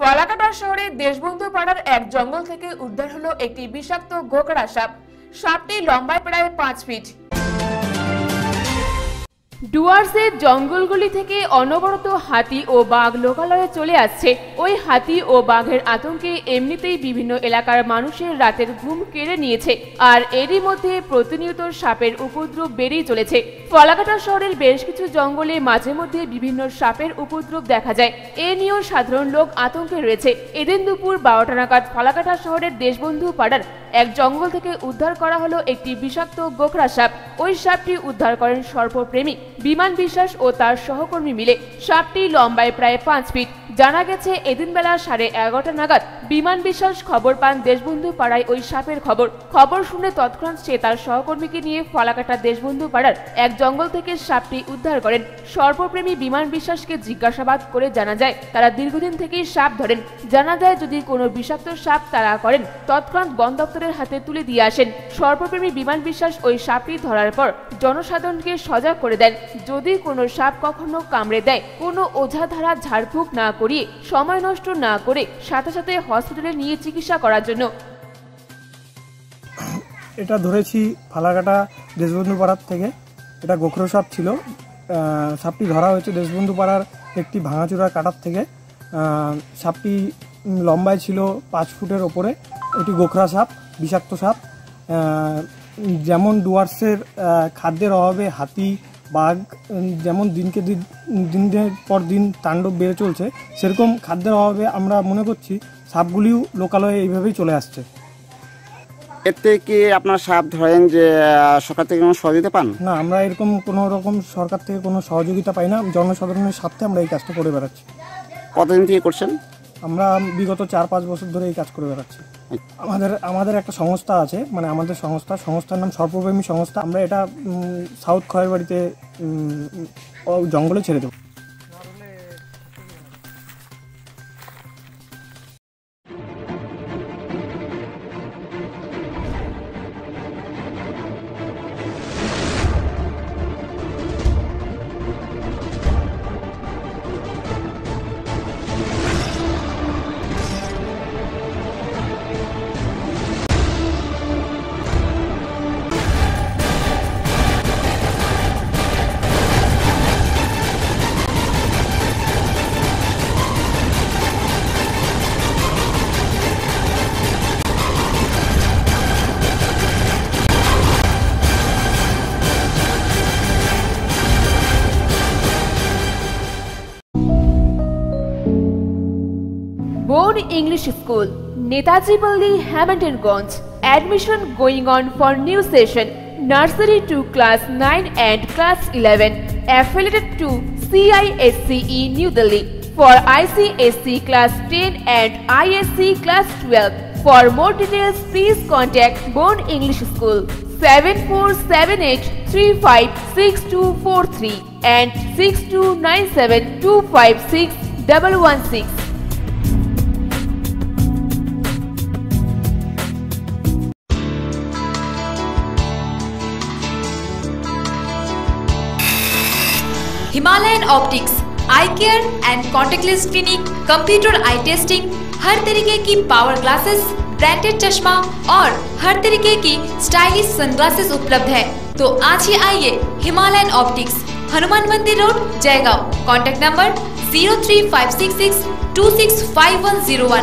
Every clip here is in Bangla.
ফলাকাটা শহরের দেশবন্ধু পাড়ার এক জঙ্গল থেকে উদ্ধার হলো একটি বিষাক্ত গোকড়া সাপ। সাপটি লম্বায় প্রায় 5 ফিট। ডুয়ার্সের জঙ্গলগুলি থেকে অনবরত হাতি ও বাঘ লোকালয়ে চলে আসছে। ওই হাতি ও বাঘের আতঙ্কে এমনিতেই বিভিন্ন এলাকার মানুষের রাতের ঘুম কেড়ে নিয়েছে, আর এরই মধ্যে প্রতিনিয়ত সাপের উপদ্রব বেড়েই চলেছে। ফলাকাটা শহরের বেশ কিছু জঙ্গলে মাঝে মধ্যে বিভিন্ন সাপের উপদ্রব দেখা যায়। এ নিয়েও সাধারণ লোক আতঙ্কে রয়েছে। এদিন দুপুর 12টা নাগাদ ফলাকাটা শহরের দেশবন্ধু পাড়ার এক জঙ্গল থেকে উদ্ধার করা হলো একটি বিষাক্ত গোকড়া সাপ। ওই সাপটি উদ্ধার করেন সর্পপ্রেমী বিমান বিশ্বাস ও তার সহকর্মী মিলে। সাপটি লম্বায় প্রায় 5 ফিট। জানা গেছে এদিন বেলা 11:30 নাগাদ বিমান বিশ্বাস খবর পান দেশবন্ধু পাড়ায় ওই সাপের খবর শুনে তৎক্ষণাৎ সে তার সহকর্মীকে নিয়ে ফলাকাটা দেশবন্ধু পাড়ার এক জঙ্গল থেকে সাপটি উদ্ধার করেন। সর্পপ্রেমী বিমান বিশ্বাসকে জিজ্ঞাসাবাদ করে জানা যায় তারা দীর্ঘদিন থেকেই সাপ ধরেন। জানা যায় যদি কোনো বিষাক্ত সাপ তারা করেন তৎক্ষণাৎ বন দপ্তরের হাতে তুলে দিয়ে আসেন। সর্পপ্রেমী বিমান বিশ্বাস ওই সাপটি ধরার পর জনসাধারণকে সজাগ করে দেন। যদি কোনো সাপ কখনো কামড়ে দেয় কোনো ওঝা ধারা ঝাড়ফুঁক না করিয়ে সময় নষ্ট না করে সাথে সাথে হসপিটালে নিয়ে চিকিৎসা করার জন্য। এটা ধরেছি ফালাকাটা দেশবন্ধু পাড়ার থেকে। এটা গোখরো সাপ ছিল। সাপটি ধরা হয়েছে দেশবন্ধু পাড়ার একটি ভাঙাচোরা কাটার থেকে। সাপটি লম্বায় ছিল 5 ফুটের ওপরে। এটি গোখরা সাপ, বিষাক্ত সাপ। যেমন ডুয়ার্সের খাদ্যের অভাবে হাতি বাঘ যেমন দিনের পর দিন তাণ্ডব বেড়ে চলছে, সেরকম খাদ্যের অভাবে আমরা মনে করছি সাপগুলিও লোকালয়ে এইভাবেই চলে আসছে। এতে কি আপনার সাপ ধরেন যে সরকার থেকে কোনো সহযোগিতা পান? না, আমরা এরকম কোনো রকম সরকার থেকে কোনো সহযোগিতা পাই না। জনসাধারণের স্বার্থে আমরা এই কাজটা করে বেড়াচ্ছি। কতদিন থেকে করছেন? আমরা বিগত 4-5 বছর ধরে এই কাজ করে বেড়াচ্ছি। আমাদের একটা সংস্থা আছে, মানে আমাদের সংস্থার নাম সর্পপ্রেমী সংস্থা। আমরা এটা সাউথ খয়েরবাড়িতে জঙ্গলে ছেড়ে দেবো। Board English School, Netaji Palli, Hamiltonganj. Admission going on for new session, nursery to class 9 and class 11. Affiliated to CISCE New Delhi. For ICSC class 10 and ISC class 12. For more details, please contact Board English School 7478356243 and 6297256116. Himalayan optics, eye care and contactless clinic, computer eye testing, हर तरीके की पावर ग्लासेस, ब्रांडेड चश्मा और हर तरीके की स्टाइलिश सनग्लासेस उपलब्ध है। तो आज ही आइए Himalayan optics, Hanuman Mandir road, Jaigaon. Contact number 03566265101।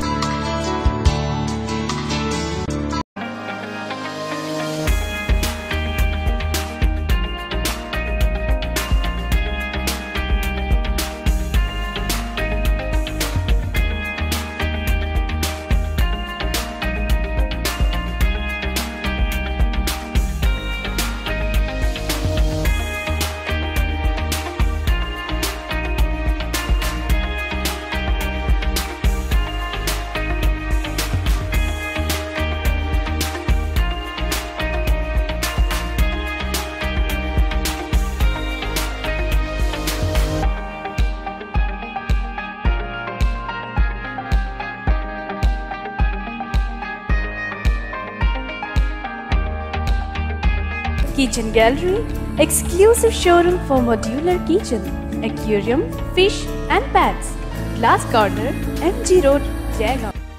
Kitchen Gallery, exclusive showroom for modular kitchen, aquarium, fish and pets. Last corner, MG road, Jaigaon.